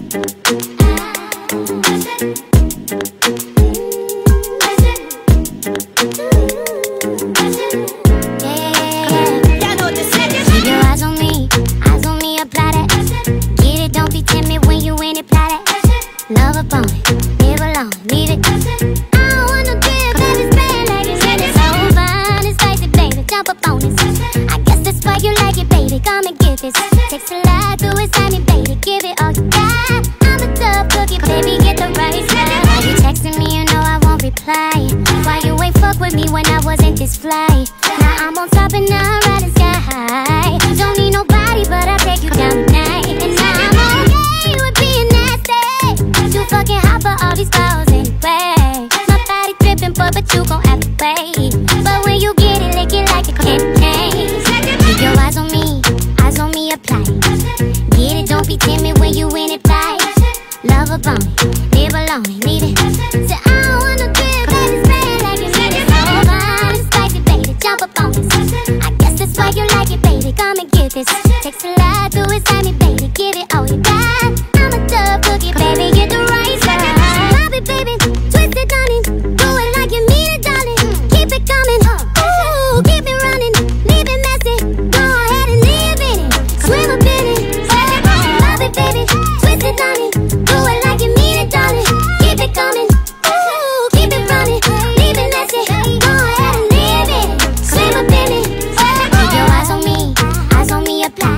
Love up on it, live alone, leave it. I don't want no drip, baby, spray like it's in it. So fine and spicy, baby, jump up on it. I guess that's why you like it, baby, come and get this. Takes a lot to excite me, baby, give it all you got. I'm a tough cookie, baby, get the right side. Why you texting me, you know I won't reply. Why you ain't fuck with me when I wasn't this fly? Now I'm on top and now I'm riding sky high. Don't need nobody, but I'll take you down tonight. And now I'm okay with being nasty. Too fucking hot for all these calls anyway. My body dripping, boy, but you gon' have to wait. But when you get it, lick it like a candy cane. Keep your eyes on me, apply. Get it, don't be timid when you in it, fly. Love up on it, live alone, leave it. Say I don't want no drip, baby, spray like it's in it. So fine and spicy, baby, jump up on this. I guess that's why you like it, baby, come and get this. Takes a lot to excite me, baby, give it all you got. I'm a tough cookie, baby, get the right side. Pop it, baby, twist it, darling. Do it like you mean it, darling. Keep it coming, ooh, keep it running. Leave it messy, go ahead and live in it. Swim up in it, pop it, baby, twist it, darling. Do it like you mean it, darling. Keep it coming, ooh, keep it running. Leave it messy, go ahead and live in it. Swim up in it. Keep your eyes on me, apply.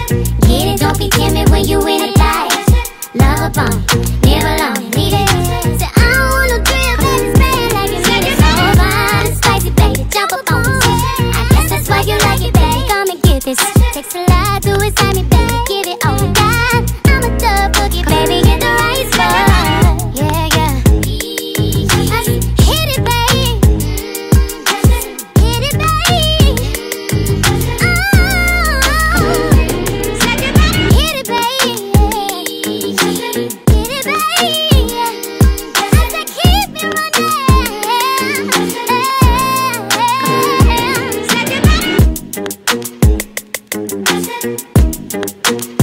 Get it, don't be timid when you in it, fly. Love up on it, live alone, leave it. Say I don't want no drip, baby, spray it like it's in it. So fine and spicy, baby, jump up on it. I guess that's why you like it, baby, come and get this. Takes a lot to excite me, baby, give it all you got. I'm a tough cookie, baby, get the right spot. Yeah, yeah. Hit it, babe. Hit it, babe. Hit it, babe. Hit it, babe. I said keep it running.